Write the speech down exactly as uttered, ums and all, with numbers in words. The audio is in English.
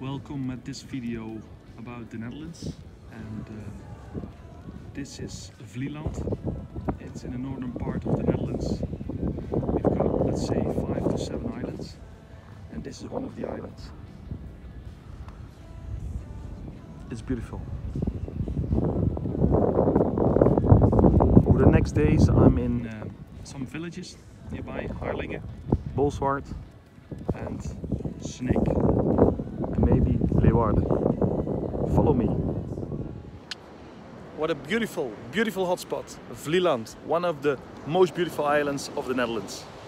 Welcome at this video about the Netherlands, and uh, this is Vlieland. It's in the northern part of the Netherlands. We've got, let's say, five to seven islands, and this is one of the islands. It's beautiful. Over the next days I'm in uh, some villages nearby, Harlingen, Bolsward and Sneek, and maybe Leeuwarden. Follow me. What a beautiful, beautiful hotspot, Vlieland, one of the most beautiful islands of the Netherlands.